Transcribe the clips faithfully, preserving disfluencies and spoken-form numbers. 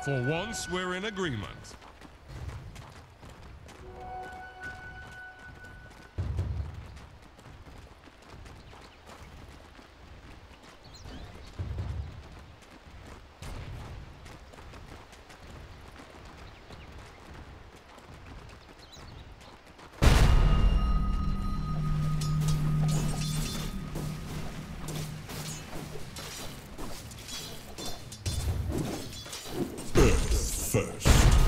For once, we're in agreement. First.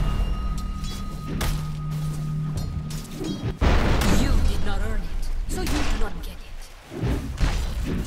You did not earn it, so you do not get it.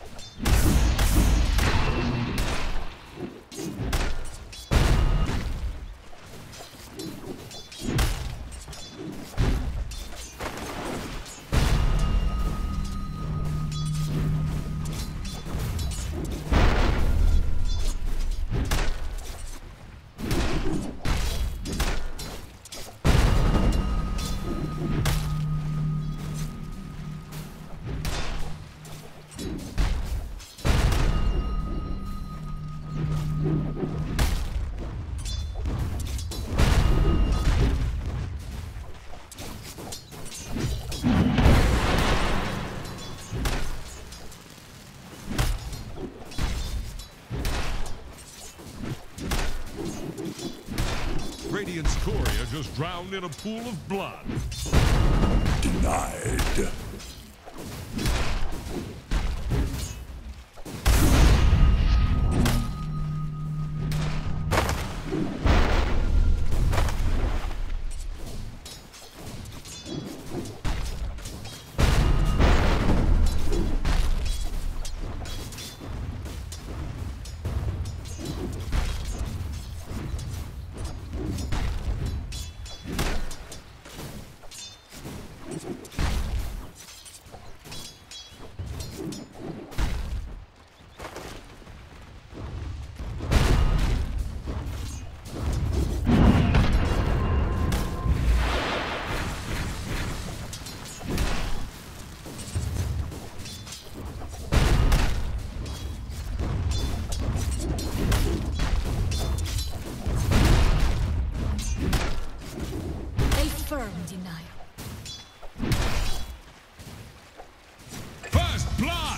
Radiant's courier just drowned in a pool of blood. Denied. Firm denial. First blood!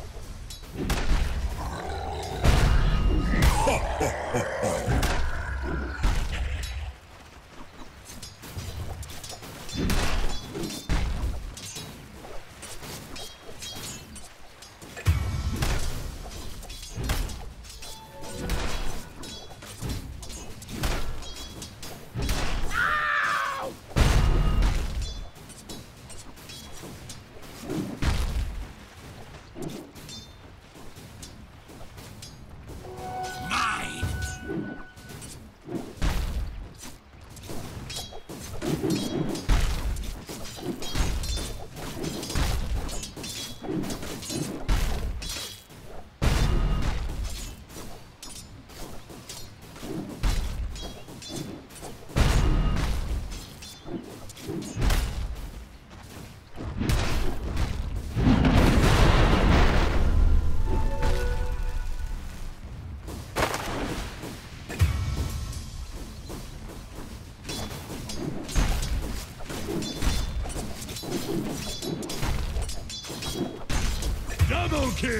Double kill!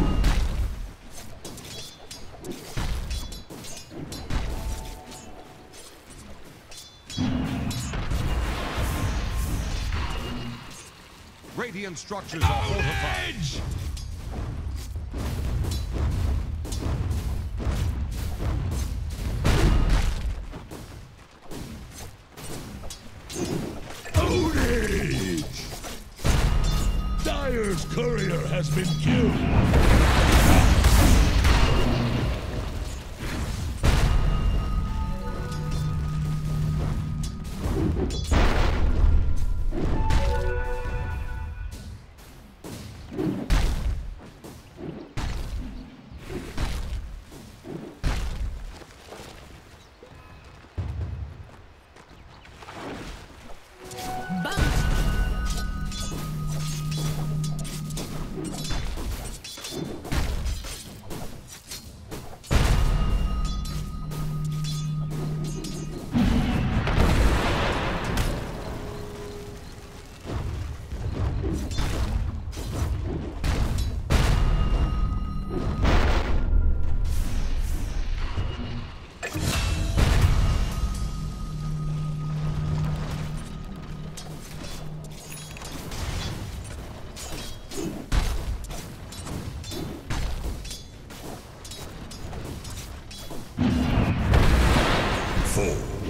Radiant structures are fortified. Edge! Ownage! Dire's courier has been killed!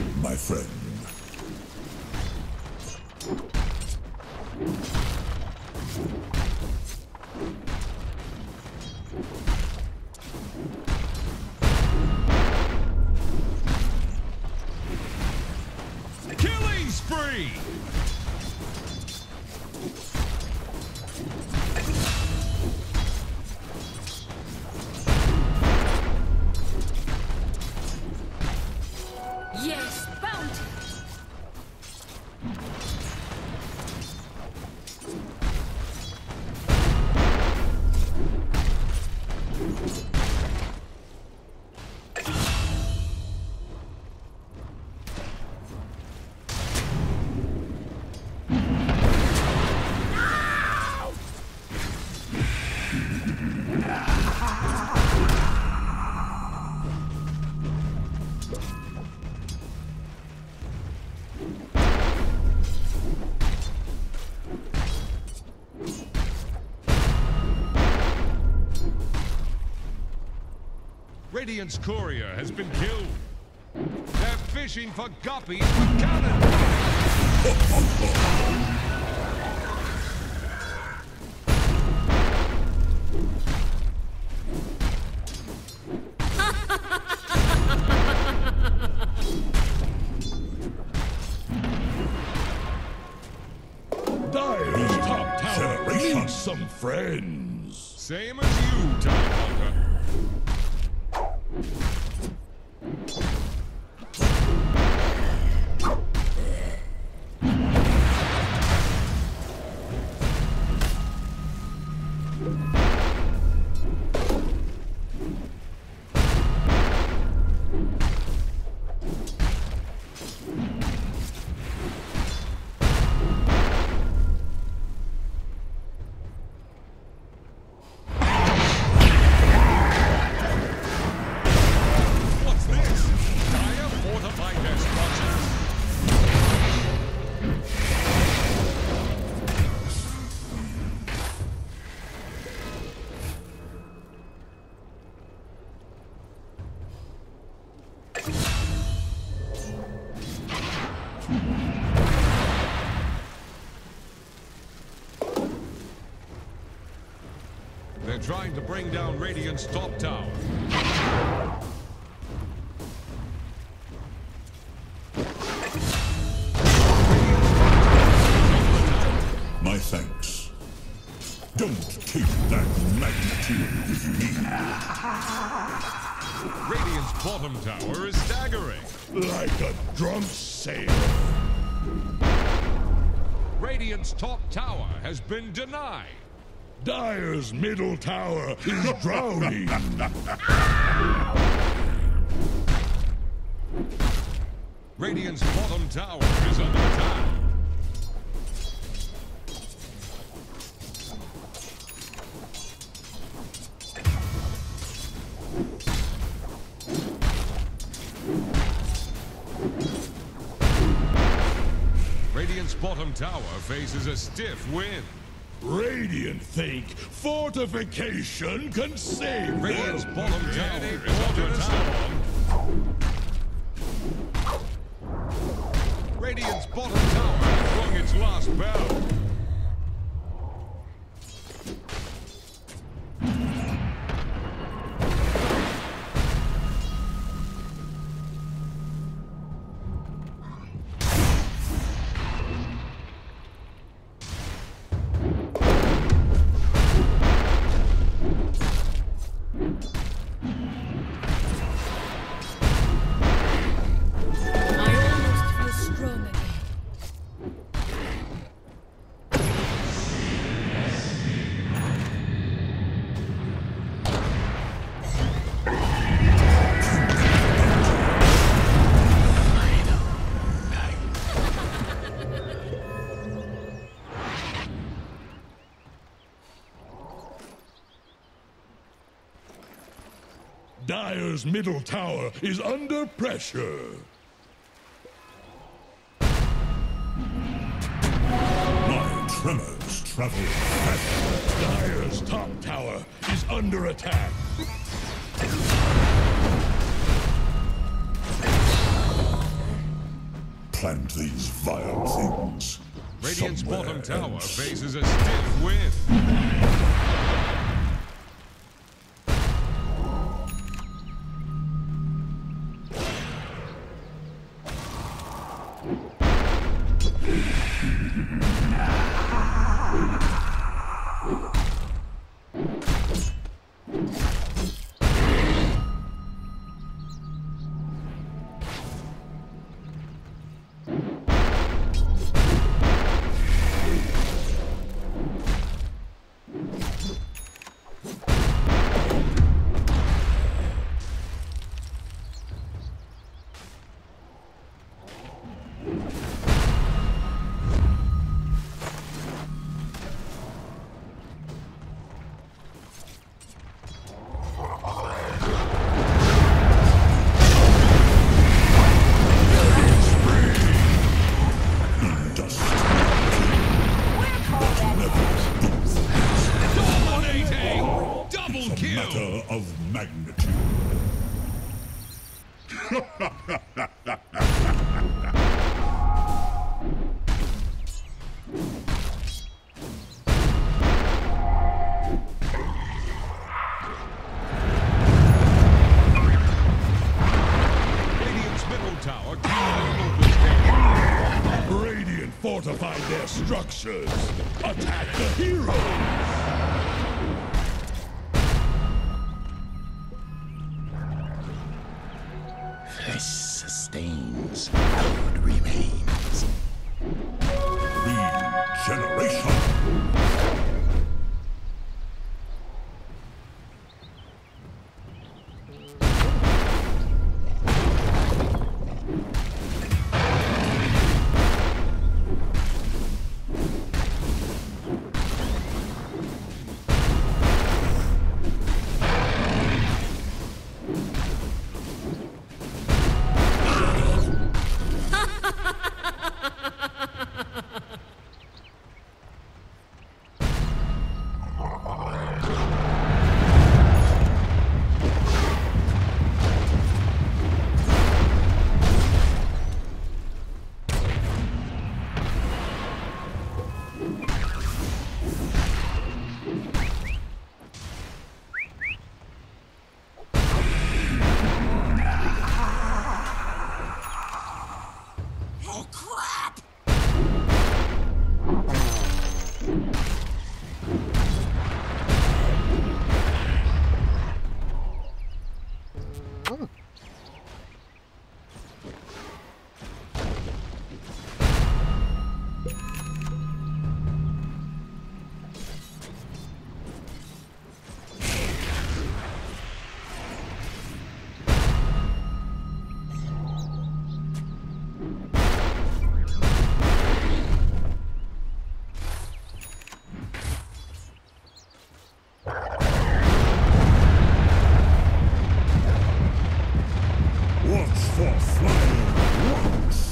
my friend. Killing spree! Yes, bounty! Radiant's courier has been killed. They're fishing for guppies with cannons. Dire's top tower needs some friends. Same as you, Tidehunter. What's this? Dire fortified their structures. They're trying to bring down Radiant's top tower. My thanks. Don't keep that magnitude with me. Radiant's bottom tower is staggering. Like a drunk sailor. Radiant's top tower has been denied. Dire's middle tower is drowning. Radiant's bottom tower is under attack. Radiant's bottom tower faces a stiff wind. Radiant think fortification can save Radiant's them. bottom tower is under attack. Radiant's bottom tower has rung its last bell. Dire's middle tower is under pressure. My tremors travel fast. Dire's top tower is under attack. plant these vile things. Radiant's bottom somewhere tower else. faces a stiff wind. Matter of magnitude. Radiant's middle tower can't handle this game. Radiant fortified their structures. Attack the heroes. This sustains, hallowed remains. Regeneration. Oh, crap! Watch for flying rocks.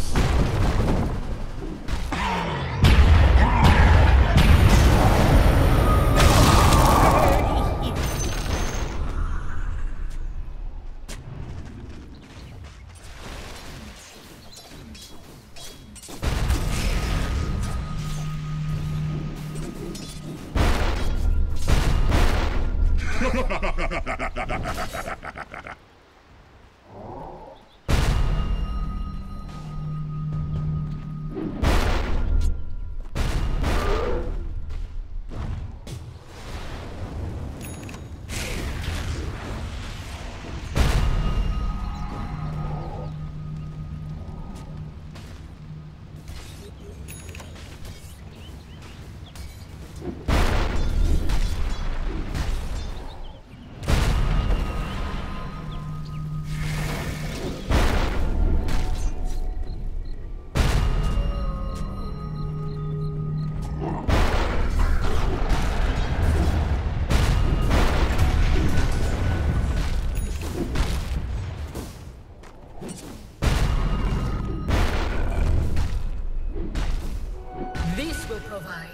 This will provide.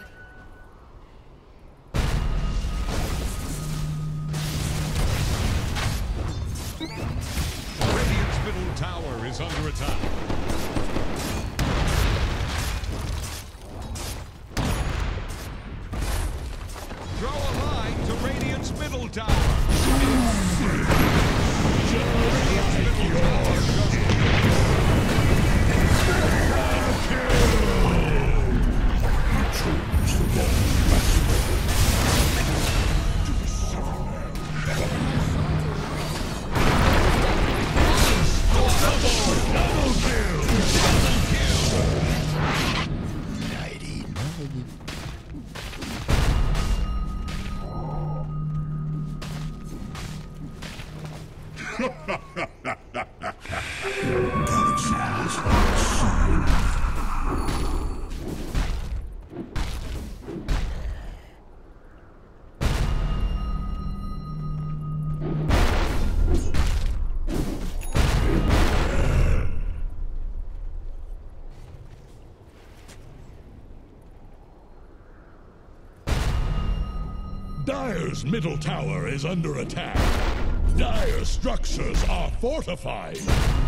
Radiant's middle tower is under attack. Dire's middle tower is under attack. Dire's structures are fortified.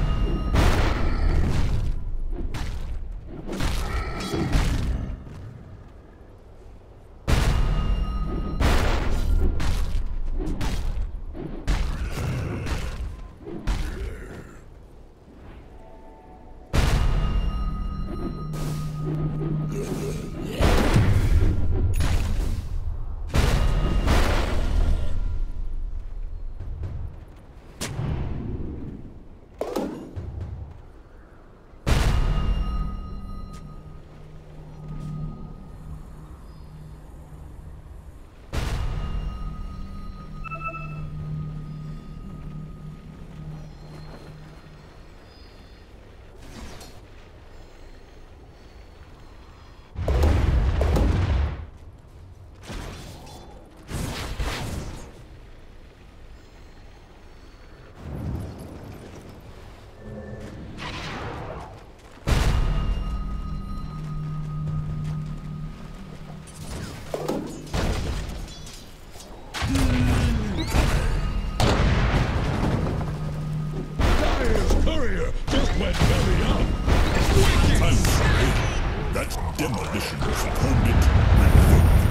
Demolition opponent revoked.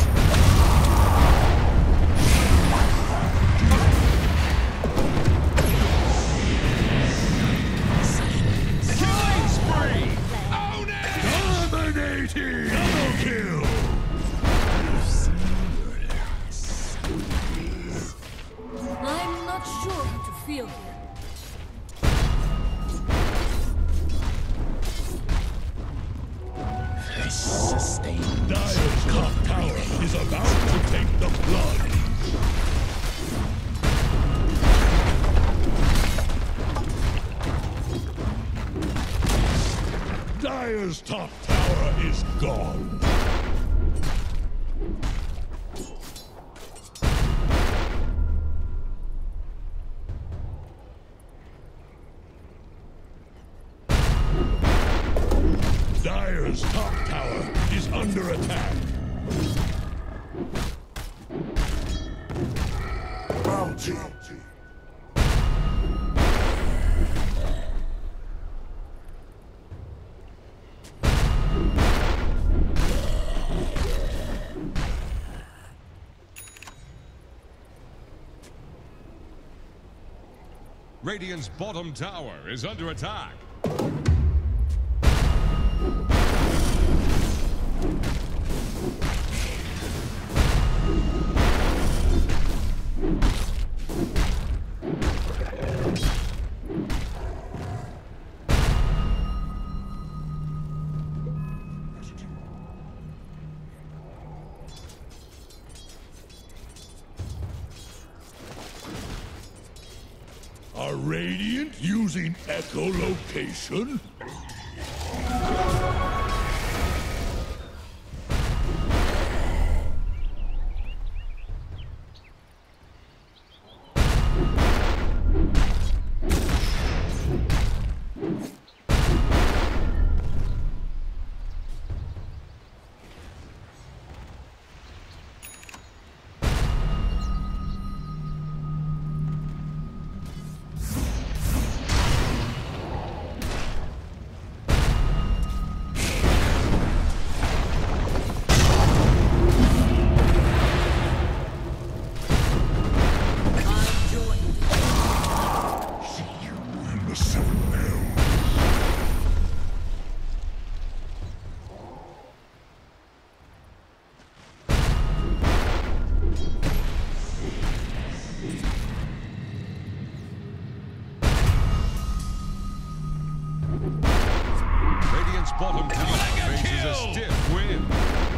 Killing spree! Own it! Dominating! Double kill! I'm not sure how to feel here. Sustained. Dire's top tower is about to take the blood. Dire's top tower is gone. Dire's top tower is under attack. Bounty. Radiant's bottom tower is under attack. Are Radiant using echolocation? Bottom tower faces a stiff wind.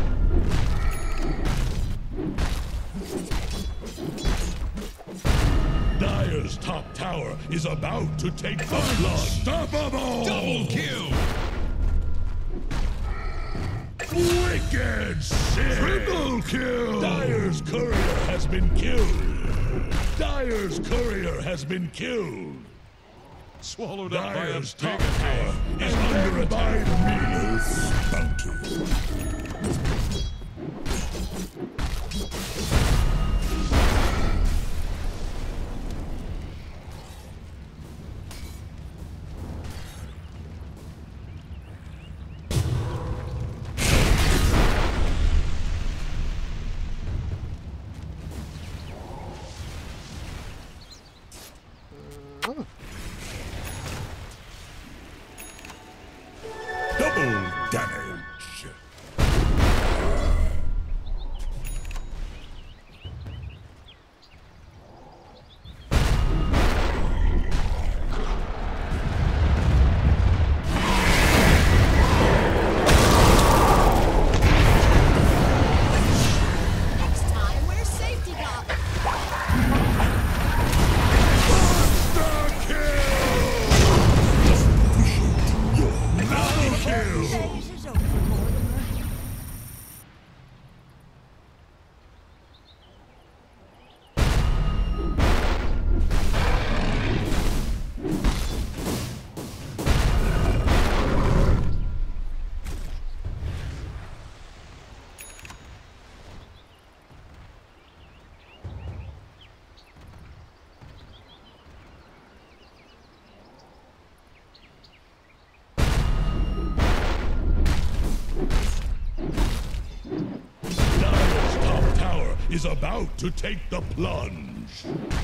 Dire's top tower is about to take the blood. Unstoppable! Double kill! Wicked sick! Triple kill! Dire's courier has been killed! Dire's courier has been killed! Swallowed up by a Dire's big top tower is under attack. Minos Bounty. Double damage. Is about to take the plunge.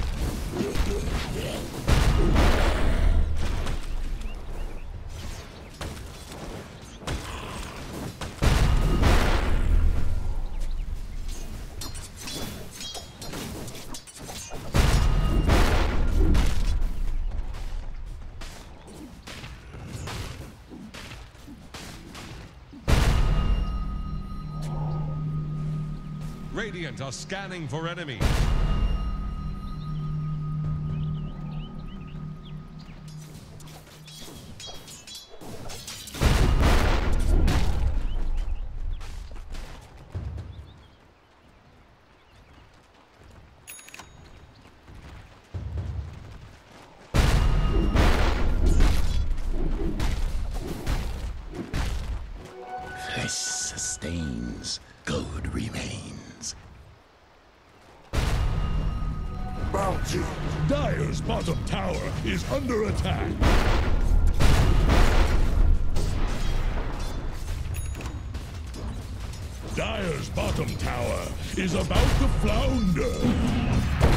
Radiant are scanning for enemies. Flesh sustains, gold remains. Bounty! Dire's bottom tower is under attack. Dire's bottom tower is about to flounder.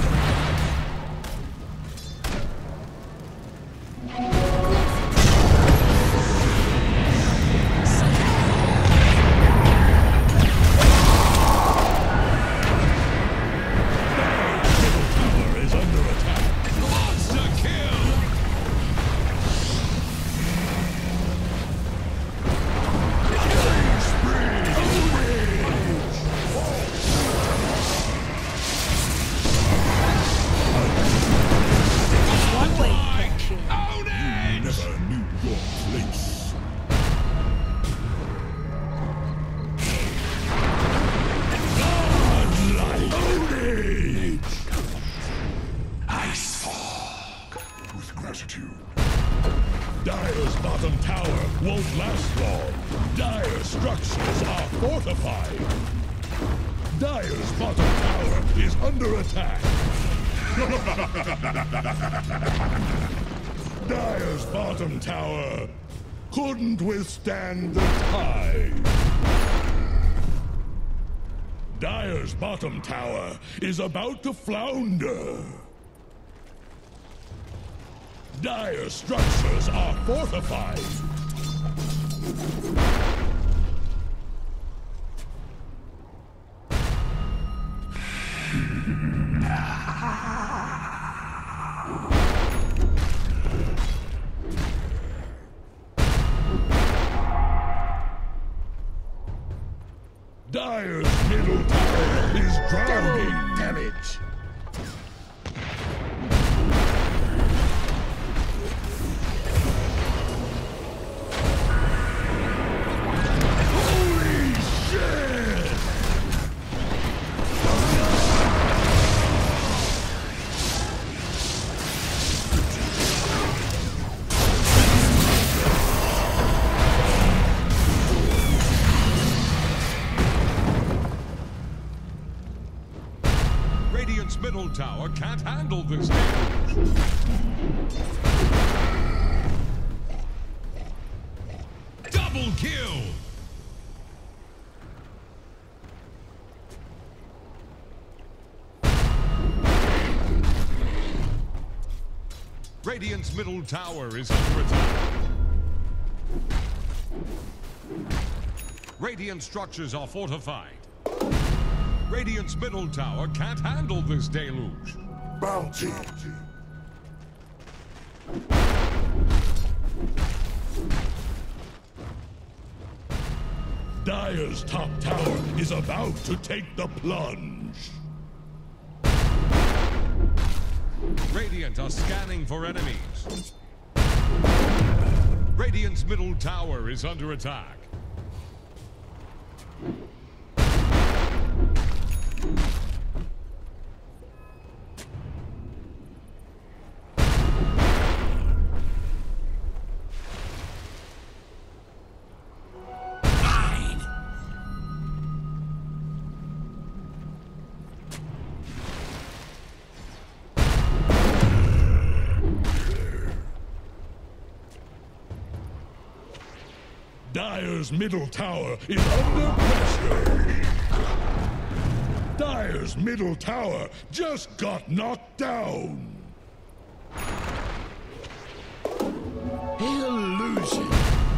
Dire's bottom tower won't last long. Dire structures are fortified. Dire's bottom tower is under attack. Dire's bottom tower couldn't withstand the tide. Dire's bottom tower is about to flounder. Dire structures are fortified. Dire's middle tower is drowning. Double damage. Radiant's middle tower can't handle this damage. Double kill! Radiant's middle tower is under attack. Radiant structures are fortified. Radiant's middle tower can't handle this deluge. Bounty. Dire's top tower is about to take the plunge. Radiant are scanning for enemies. Radiant's middle tower is under attack. Dire's middle tower is under pressure. Dire's middle tower just got knocked down. Illusion.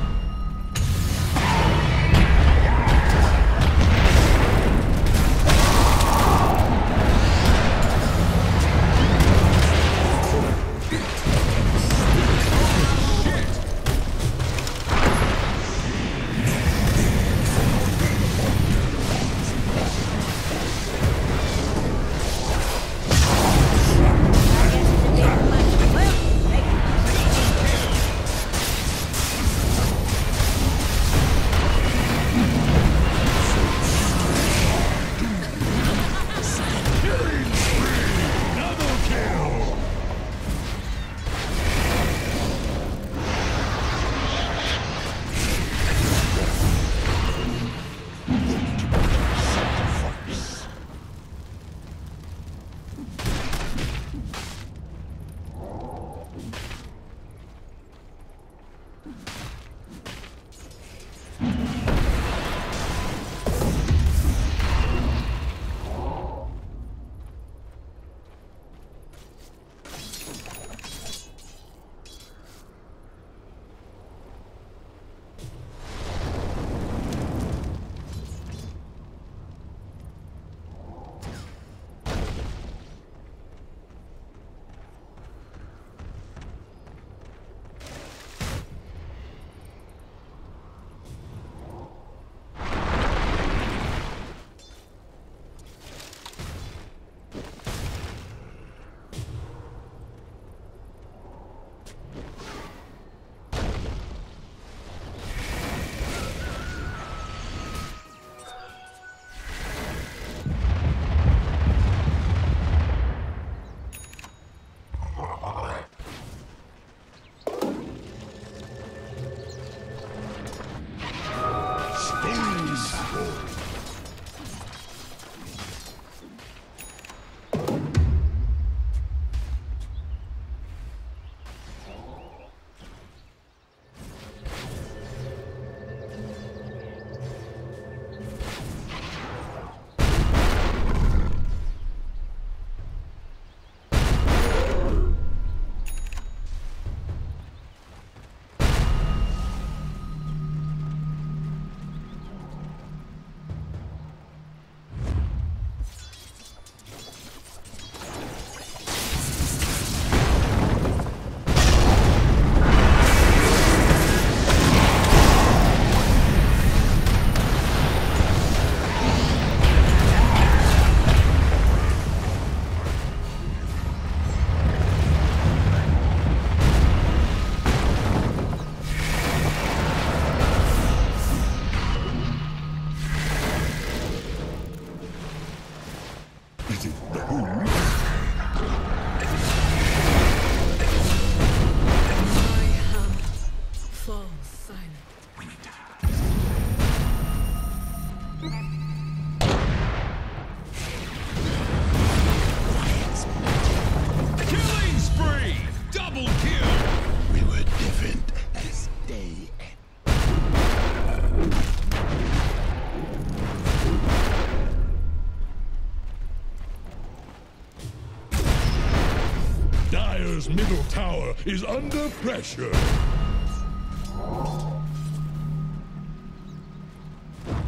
Dire's middle tower is under pressure.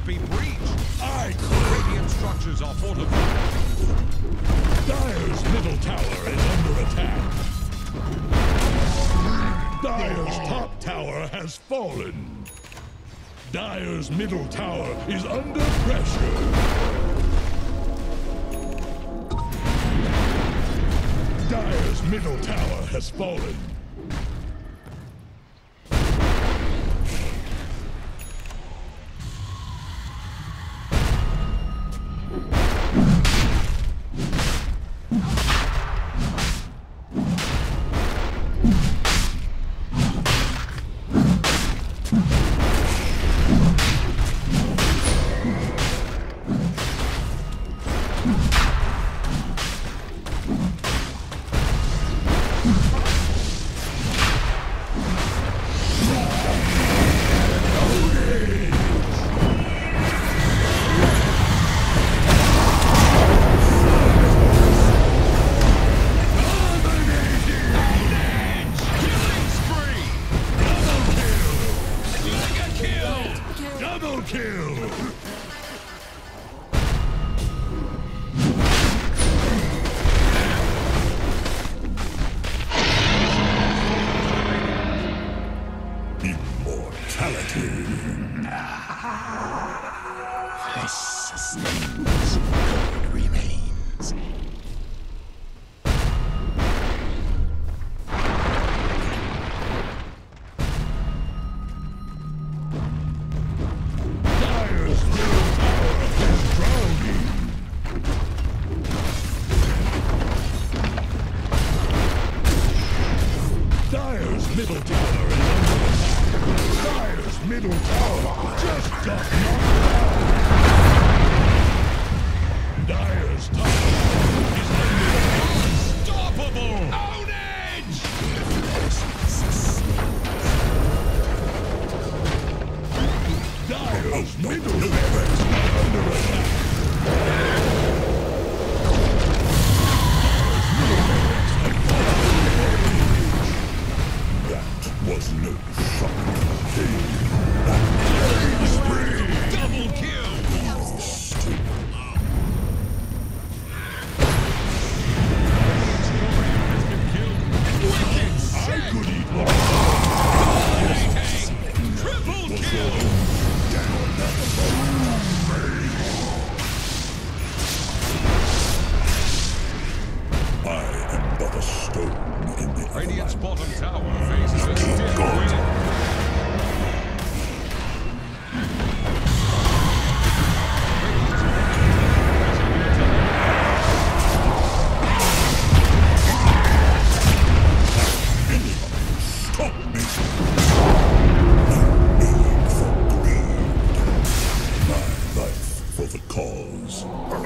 been breached. I Radiant structures are fortified. Dire's middle tower is under attack. Dire's top tower has fallen. Dire's middle tower is under pressure. Dire's middle tower has fallen. This sustains. Good remains. Dire's middle tower is drowning. Dire's middle tower is under attack. Dire's middle tower just got knocked down. Dire's top tower is under attack. Unstoppable! Ownage! Dire's middle barracks are under attack. That was no shock. That spree! Double kill! I could eat more. Triple kill! I am but a stone in the Radiant's avalanche. bottom tower faces a stiff wind. Stop me! No need for greed. My life for the cause.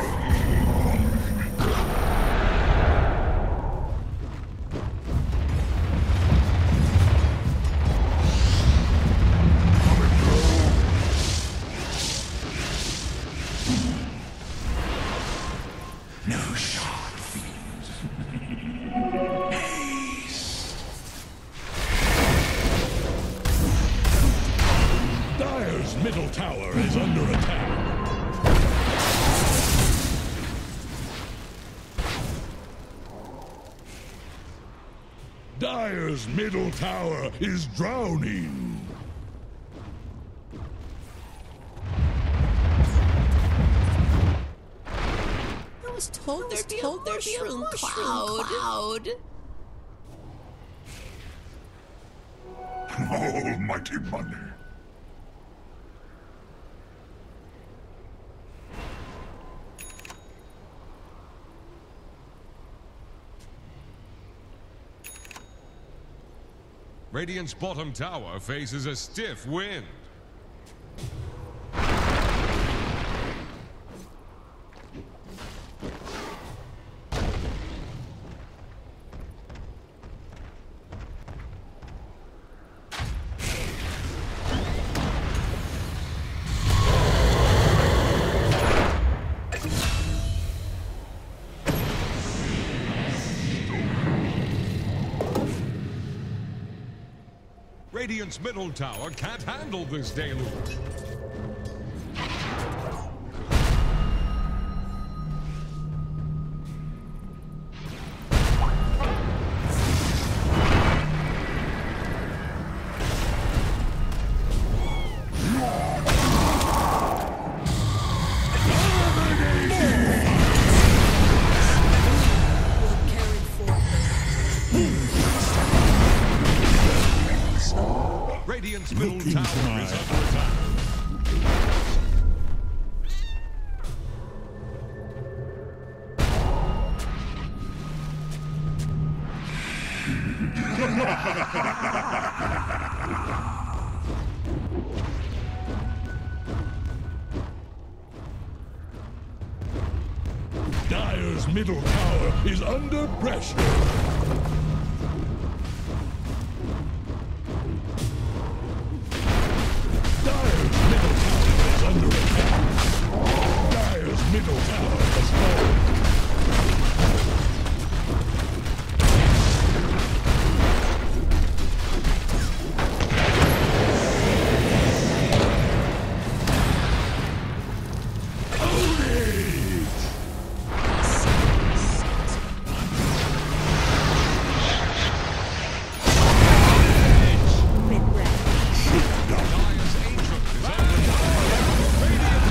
No shot fiends. Haste. Dire's middle tower is under attack. Dire's middle tower is drowning. I was told there'd be a mushroom cloud. Almighty money. Radiant's bottom tower faces a stiff wind. Radiant's middle tower can't handle this deluge. Radiant's middle Look into tower my is under attack. Dire's middle tower is under pressure. Dire's middle tower is under attack. Dire's middle tower has fallen. Dire's ancient is under attack. Radiant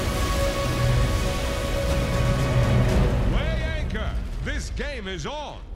victory! Weigh anchor! This game is on!